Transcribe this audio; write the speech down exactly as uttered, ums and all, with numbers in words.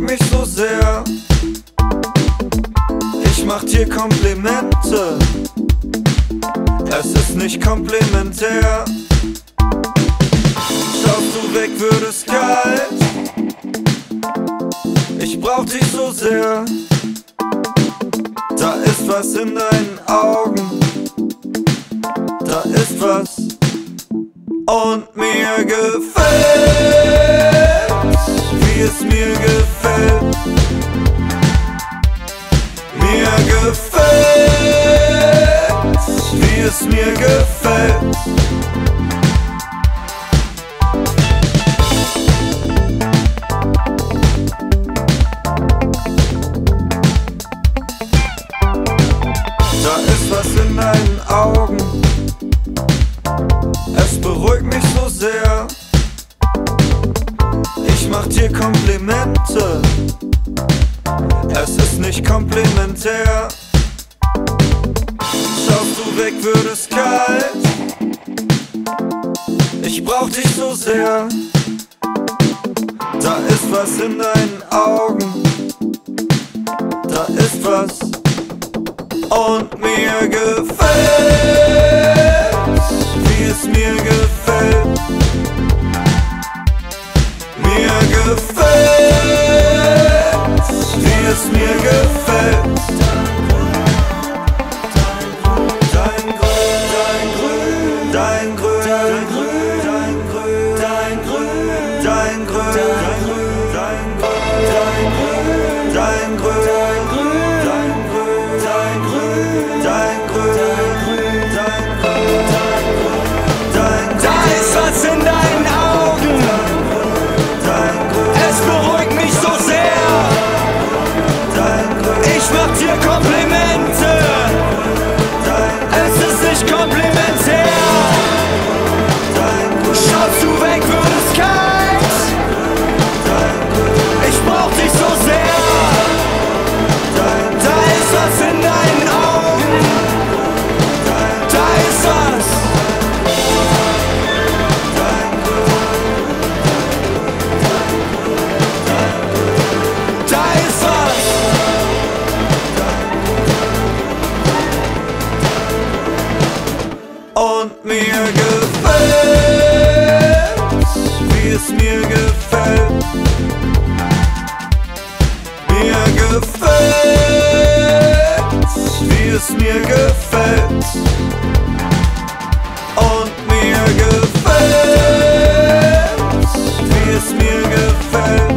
mich so sehr. Ich mach dir Komplimente, es ist nicht komplementär. Schaust du weg, wird es kalt. Ich brauch dich so sehr. Da ist was in deinen Augen, da ist was und mir gefällt, wie es mir gefällt. Mir gefällt, wie es mir gefällt. Da ist was in deinen Augen, es beruhigt mich so sehr. Ich mach dir Komplimente, es ist nicht komplementär. Schaust du weg, wird es kalt. Ich brauch dich so sehr. Da ist was in deinen Augen, da ist was und mir gefällt, wie es mir gefällt. Mir gefällt, wie es mir gefällt. Dein Grün, dein Grün, dein Grün, dein Grün, dein Grün, dein Grün, dein Grün, dein Grün, dein Grün, dein Grün, dein Grün, dein Grün, dein Grün, dein Grün, dein Grün, dein Grün, dein Grün. Da ist was in deinen Augen, es beruhigt mich so sehr. Ich mach dir Komplimente, es ist nicht komplementär. Schaust du weg, wird es kalt. Ich brauch dich so sehr. Da ist was in deinen Augen, da ist was. Da ist was. Und mir gefällt, wie es mir gefällt. Mir gefällt, wie es mir gefällt. Und mir gefällt, wie es mir gefällt.